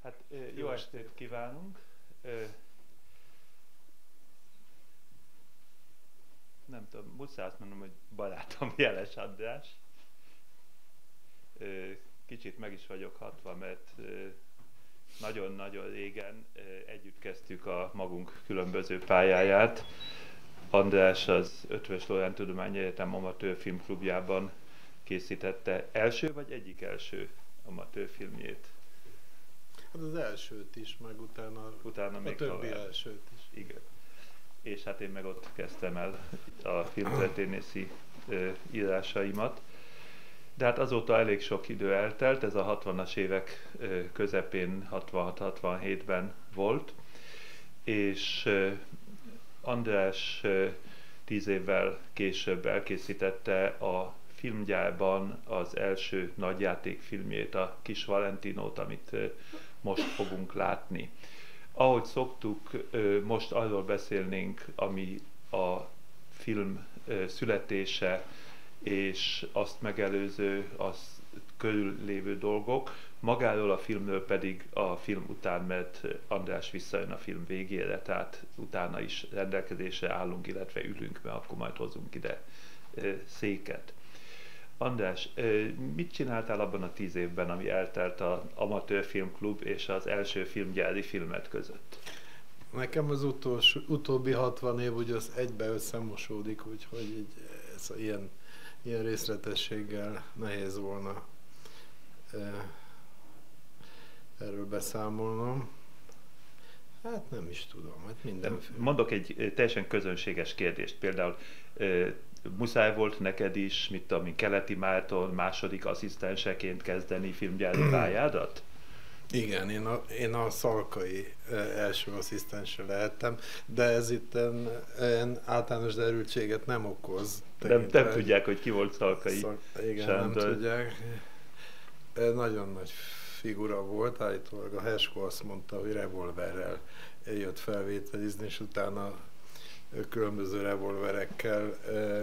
Hát jó estét kívánunk! Nem tudom, muszáj azt mondom, hogy barátom Jeles András. Kicsit meg is vagyok hatva, mert nagyon-nagyon régen együtt kezdtük a magunk különböző pályáját. András az Eötvös Loránd Tudományegyetem Amatőr Filmklubjában készítette első vagy egyik első amatőrfilmjét. Hát az elsőt is, meg utána még a többi elsőt is. Igen. És hát én meg ott kezdtem el a filmtörténészi írásaimat. De hát azóta elég sok idő eltelt, ez a 60-as évek közepén, 66-67-ben volt, és András 10 évvel később elkészítette a filmgyárban az első nagyjátékfilmjét, a Kis Valentinót, amit most fogunk látni. Ahogy szoktuk, most arról beszélnénk, ami a film születése és azt megelőző, azt körül lévő dolgok, magáról a filmről pedig a film után, mert András visszajön a film végére, tehát utána is rendelkezésre állunk, illetve ülünk, mert akkor majd hozunk ide széket. András, mit csináltál abban a 10 évben, ami eltelt az Amatőr Filmklub és az első filmgyári filmet között? Nekem az utóbbi 60 év ugye az egybe összemosódik, úgyhogy ez ilyen részletességgel nehéz volna erről beszámolnom. Hát nem is tudom, hát mindenféle. Mondok egy teljesen közönséges kérdést, például muszáj volt neked is, mit tudom én, Keleti Márton második asszisztenseként kezdeni filmgyári pályádat? Igen, én a Szalkai első asszisztense lehettem, de ez itt általános derültséget nem okoz. Nem tudják, hogy ki volt Szalkai Igen, Sándor. nem tudják. Nagyon nagy figura volt, állítólag a Hesko azt mondta, hogy revolverrel jött felvételizni, és utána különböző revolverekkel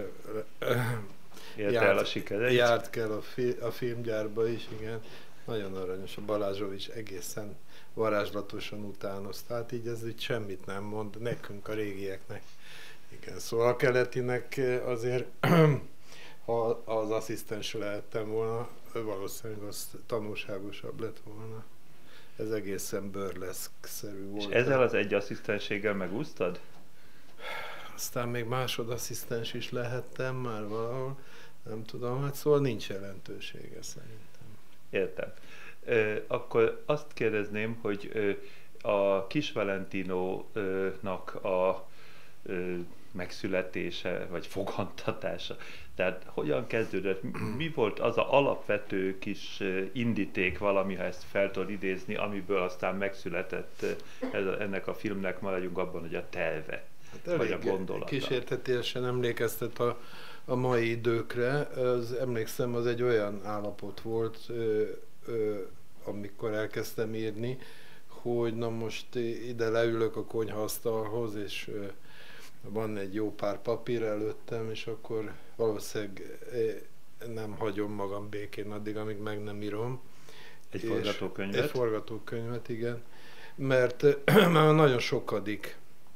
járt el a filmgyárba is, igen. Nagyon aranyos, a Balázsovics egészen varázslatosan utánozta, hát így ez így semmit nem mond, nekünk a régieknek. Igen, szóval a Keletinek azért, ha az asszisztens lehettem volna, valószínűleg az tanulságosabb lett volna. Ez egészen burleszk-szerű volt. És ezzel az egy asszisztenséggel megúsztad? Aztán még másodasszisztens is lehettem már valahol, nem tudom, hát szóval nincs jelentősége szerintem. Értem. Akkor azt kérdezném, hogy a Kis Valentinónak a megszületése, vagy fogantatása, tehát hogyan kezdődött? Mi volt az az alapvető kis indíték, valami, ha ezt fel tudod idézni, amiből aztán megszületett ennek a filmnek, maradjunk abban, hogy a terve, hát vagy a gondolata? Kísértetiesen emlékeztet a mai időkre. Emlékszem, az egy olyan állapot volt, amikor elkezdtem írni, hogy na most ide leülök a konyhaasztalhoz, és van egy jó pár papír előttem, és akkor valószínűleg nem hagyom magam békén addig, amíg meg nem írom. Egy forgatókönyvet? Egy forgatókönyvet, igen. Mert már nagyon sokadik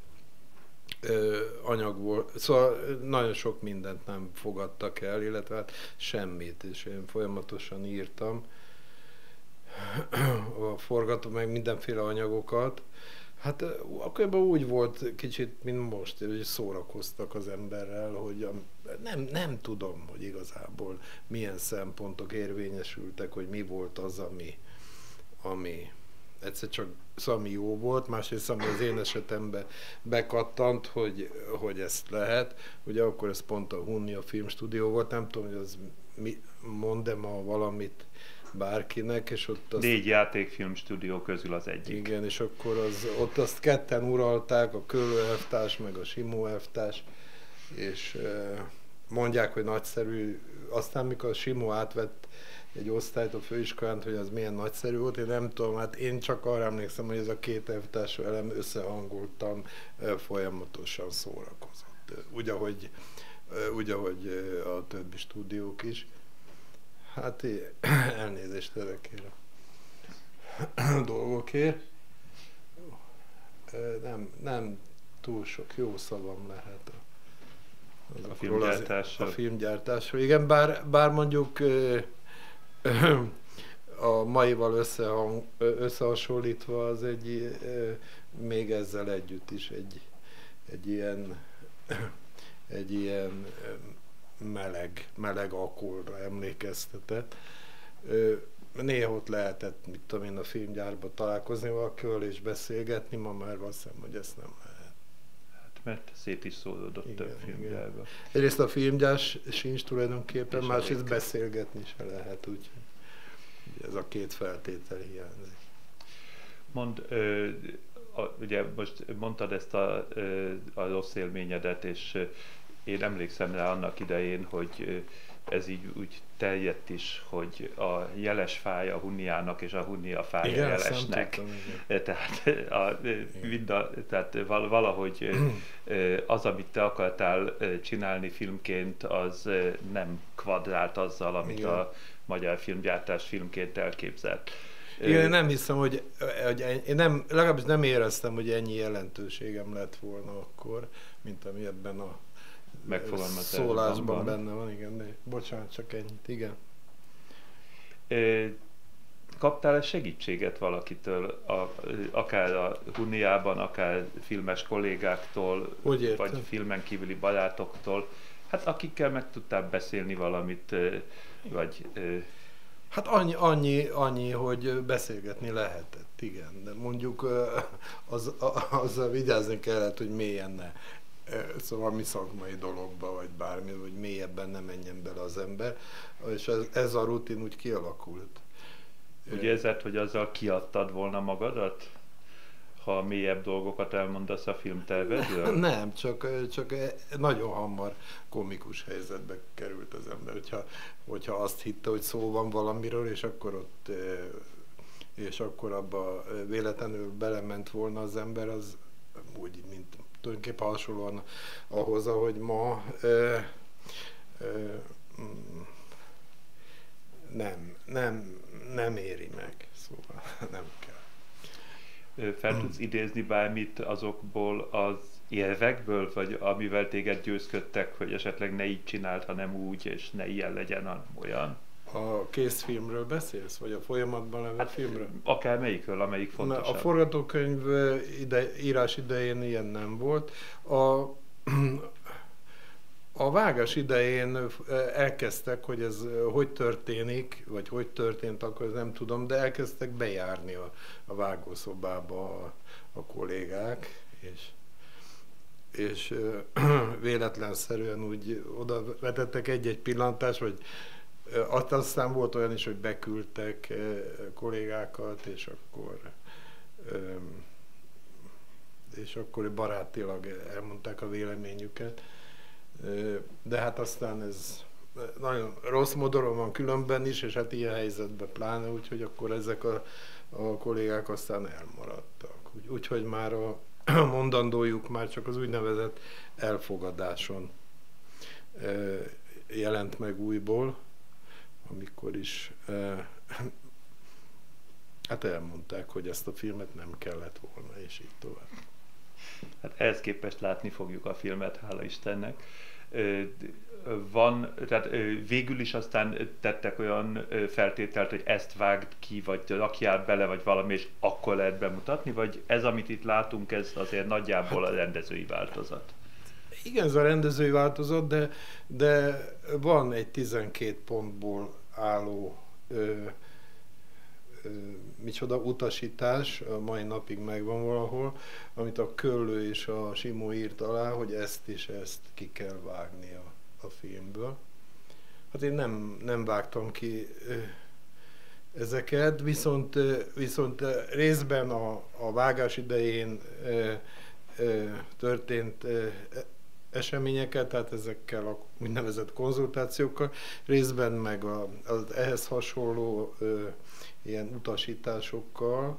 anyag volt, szóval nagyon sok mindent nem fogadtak el, illetve hát semmit, és én folyamatosan írtam a forgató, meg mindenféle anyagokat. Hát akkor úgy volt kicsit, mint most, hogy szórakoztak az emberrel, hogy nem tudom, hogy igazából milyen szempontok érvényesültek, hogy mi volt az, ami egyszer csak ami jó volt, másrészt ami az én esetemben bekattant, hogy ezt lehet. Ugye akkor ez pont a Hunnia Filmstúdió volt, nem tudom, hogy az mond-e ma valamit bárkinek, és ott 4 játékfilmstúdió közül az egyik. Igen, és akkor ott azt ketten uralták, a Köllő elvtárs, meg a Simó elvtárs, és mondják, hogy nagyszerű. Aztán mikor a Simó átvett egy osztályt a főiskolán, hogy az milyen nagyszerű volt, én nem tudom, hát én csak arra emlékszem, hogy ez a két elvtárs velem összehangoltam, folyamatosan szórakozott. Úgy, ahogy a többi stúdiók is. Hát elnézést ezekért dolgokért. Nem túl sok jó szavam lehet a filmgyártásról. Igen, bár mondjuk a maival összehasonlítva az még ezzel együtt is egy ilyen meleg akkordra emlékeztetett. Néha ott lehetett, mit tudom én, a filmgyárba találkozni valakivel és beszélgetni, ma már azt hiszem, hogy ezt nem lehet. Hát mert szét is szólódott több filmgyárba. Egyrészt a filmgyár sincs tulajdonképpen, másrészt beszélgetni se lehet, úgyhogy ez a két feltétel hiányzik. Ugye most mondtad ezt a rossz élményedet, és én emlékszem rá annak idején, hogy ez így úgy terjedt is, hogy a jeles fája a hunniának, és a hunni a fája igen, jelesnek. Tehát valahogy az, amit te akartál csinálni filmként, az nem kvadrált azzal, amit igen. A magyar filmgyártás filmként elképzelt. Igen, én nem hiszem, hogy legalábbis nem éreztem, hogy ennyi jelentőségem lett volna akkor, mint ami ebben a szólásban benne van, igen, de bocsánat, csak ennyit, igen. Kaptál-e segítséget valakitől, akár a Hunniában, akár filmes kollégáktól, vagy filmen kívüli barátoktól, hát akikkel meg tudtál beszélni valamit, vagy... Hát annyi, hogy beszélgetni lehetett, igen, de mondjuk azzal vigyázni kellett, hogy mélyen ne. Szóval mi szakmai dologba, vagy bármi, hogy mélyebben nem menjen bele az ember, és ez a rutin úgy kialakult. Úgy érzed, hogy azzal kiadtad volna magadat, ha mélyebb dolgokat elmondasz a filmtervedről? Nem, csak nagyon hamar komikus helyzetbe került az ember, hogyha azt hitte, hogy szó van valamiről, és akkor abba véletlenül belement volna az ember, az úgy, mint tulajdonképpen hasonlóan ahhoz, ahogy ma nem éri meg, szóval nem kell. Fel tudsz idézni bármit azokból az érvekből, vagy amivel téged győzködtek, hogy esetleg ne így csináld, hanem úgy, és ne ilyen legyen, hanem olyan? A készfilmről beszélsz, vagy a folyamatban levő filmről? Akár melyikről, amelyik fontosabb. A forgatókönyv írás idején ilyen nem volt. A vágás idején elkezdtek, hogy ez hogy történik, vagy hogy történt, akkor nem tudom, de elkezdtek bejárni a vágószobába a kollégák, és véletlenszerűen úgy oda vetettek egy-egy pillantást, vagy aztán volt olyan is, hogy beküldtek kollégákat, és akkor barátilag elmondták a véleményüket. De hát aztán ez nagyon rossz modoron van különben is, és hát ilyen helyzetben pláne, úgyhogy akkor ezek a kollégák aztán elmaradtak. Úgyhogy már a mondandójuk már csak az úgynevezett elfogadáson jelent meg újból, amikor is hát elmondták, hogy ezt a filmet nem kellett volna, és így tovább. Hát ehhez képest látni fogjuk a filmet, hála Istennek. Tehát végül is aztán tettek olyan feltételt, hogy ezt vágd ki, vagy rakjál bele, vagy valami, és akkor lehet bemutatni, vagy ez, amit itt látunk, ez azért nagyjából a rendezői változat? Igen, ez a rendezői változat, de van egy 12 pontból álló utasítás, a mai napig megvan valahol, amit a Köllő és a Simó írt alá, hogy ezt és ezt ki kell vágni a filmből. Hát én nem vágtam ki ezeket, viszont részben a vágás idején történt eseményeket, tehát ezekkel a úgynevezett konzultációkkal, részben meg az ehhez hasonló ilyen utasításokkal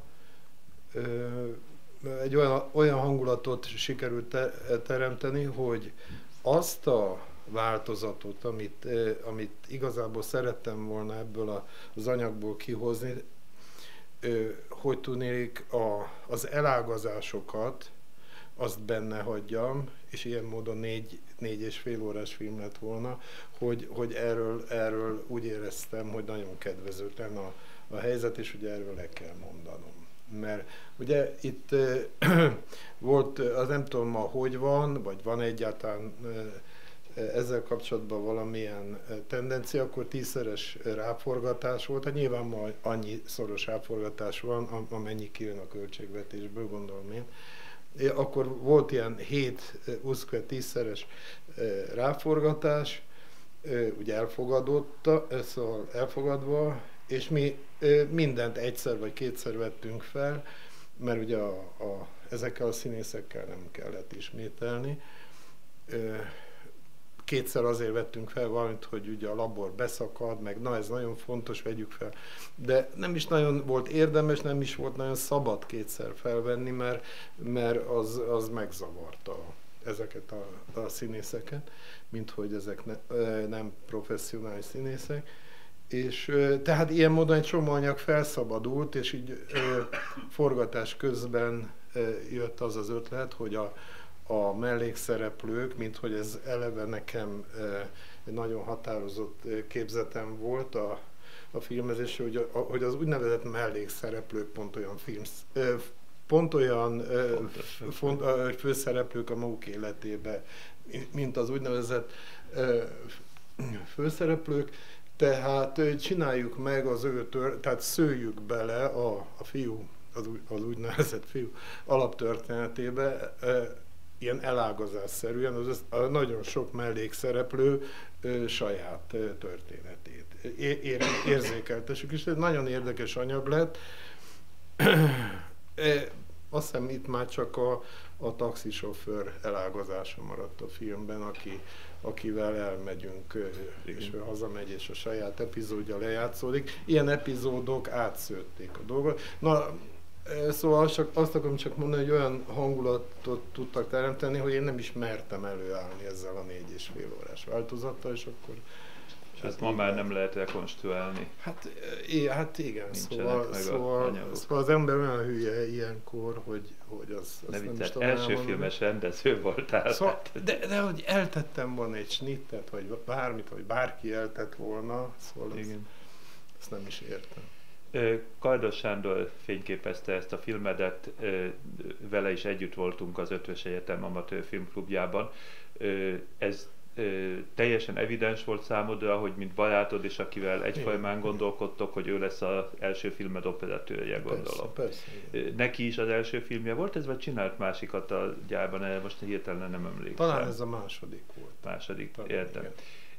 egy olyan hangulatot sikerült teremteni, hogy azt a változatot, amit igazából szerettem volna ebből az anyagból kihozni, hogy tudnék az elágazásokat, azt benne hagyjam, és ilyen módon 4,5 órás film lett volna, hogy erről úgy éreztem, hogy nagyon kedvezőtlen a helyzet, és ugye erről le kell mondanom. Mert ugye itt volt, az nem tudom ma hogy van, vagy van egyáltalán ezzel kapcsolatban valamilyen tendencia, akkor 10-szeres ráforgatás volt, hát nyilván ma annyi szoros ráforgatás van, amennyi kijön a költségvetésből, gondolom én. Akkor volt ilyen 7 10-szeres ráforgatás, ugye szóval elfogadva, és mi mindent egyszer vagy kétszer vettünk fel, mert ugye ezekkel a színészekkel nem kellett ismételni. Kétszer azért vettünk fel valamit, hogy ugye a labor beszakad, meg na ez nagyon fontos, vegyük fel. De nem is nagyon volt érdemes, nem is volt nagyon szabad kétszer felvenni, mert az megzavarta ezeket a színészeket, mint hogy ezek nem professzionális színészek. És tehát ilyen módon egy csomó anyag felszabadult, és így forgatás közben jött az az ötlet, hogy a mellékszereplők, mint hogy ez eleve nekem egy nagyon határozott képzetem volt a filmezésre, hogy az úgynevezett mellékszereplők pont olyan főszereplők a maguk életébe, mint az úgynevezett főszereplők, tehát csináljuk meg tehát szőjük bele a fiú, az úgynevezett fiú alaptörténetébe, ilyen elágazásszerűen nagyon sok mellékszereplő saját történetét érzékeltessük, és ez nagyon érdekes anyag lett. Azt hiszem itt már csak a taxisofőr elágazása maradt a filmben, akivel elmegyünk, és ő hazamegy, és a saját epizódja lejátszódik. Ilyen epizódok átszőtték a dolgot. Na, szóval azt akarom csak mondani, hogy olyan hangulatot tudtak teremteni, hogy én nem is mertem előállni ezzel a 4,5 órás változattal, és akkor... És ezt ma már nem lehet rekonstruálni. Hát igen, szóval az ember olyan hülye ilyenkor, hogy az nem is tudom első elmondani. Filmes rendező voltál. Szóval, de hogy eltettem volna egy snittet, vagy bármit, vagy bárki eltett volna, szóval ezt nem is értem. Kardos Sándor fényképezte ezt a filmedet, vele is együtt voltunk az Ötvös Egyetem Amatőr Filmklubjában. Ez teljesen evidens volt számodra, hogy mint barátod, és akivel egyformán gondolkodtok, hogy ő lesz az első filmed operatőrje, gondolom. Persze. Neki is az első filmje volt ez, vagy csinált másikat a gyárban? Erre most hirtelen nem emlékszem. Talán ez a második volt. Második, értem.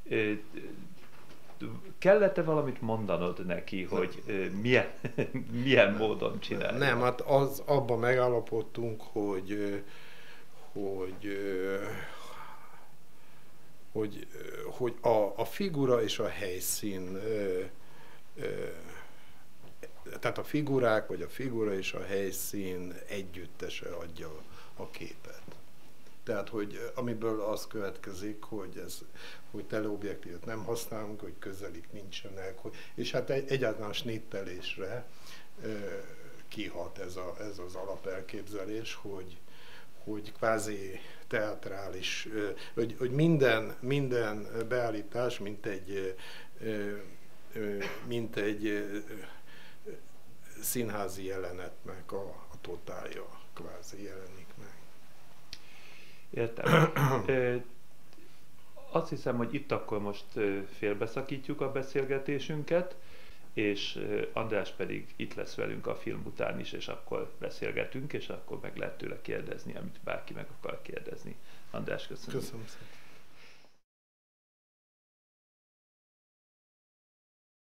Kellett-e valamit mondanod neki, hogy milyen módon csinálja? Nem, hát abban megállapodtunk, hogy a figura és a helyszín, tehát a figurák, vagy a figura és a helyszín együttese adja a képet. Tehát, hogy amiből az következik, hogy teleobjektívet nem használunk, hogy közelik nincsenek, és hát egyáltalán snittelésre kihat ez az alapelképzelés, hogy kvázi teatrális, hogy minden beállítás, mint egy színházi jelenetnek a totálja kvázi jelenik meg. Értem. Azt hiszem, hogy itt akkor most félbeszakítjuk a beszélgetésünket, és András pedig itt lesz velünk a film után is, és akkor beszélgetünk, és akkor meg lehet tőle kérdezni, amit bárki meg akar kérdezni. András, köszönöm. Köszönöm szépen.